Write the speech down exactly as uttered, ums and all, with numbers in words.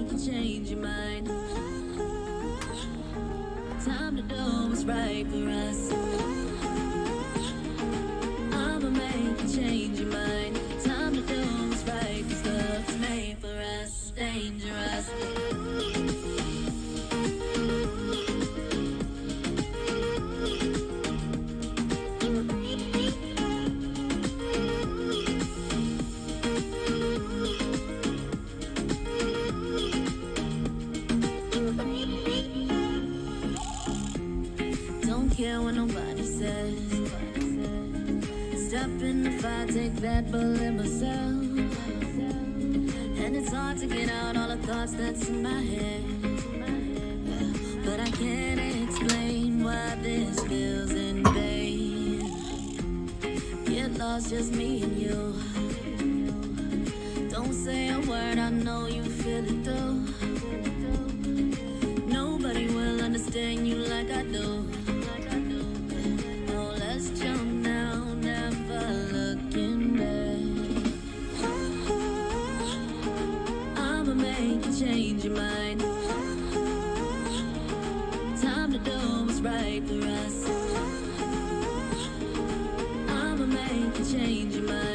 make you change your mind. Time to do what's right for us. I'ma make you change your mind. Time to do what's right, 'cause love's made for us. Dangerous. Don't care what nobody says. Step in the fire, take that bullet myself. And it's hard to get out all the thoughts that's in my head. But I can't explain why this feels in vain. Get lost, just me and you. Don't say a word, I know you feel it though. Nobody will understand you like I do. Oh, let's jump now, never looking back. I'ma make you change your mind. Time to do what's right for us. I'ma make you change your mind.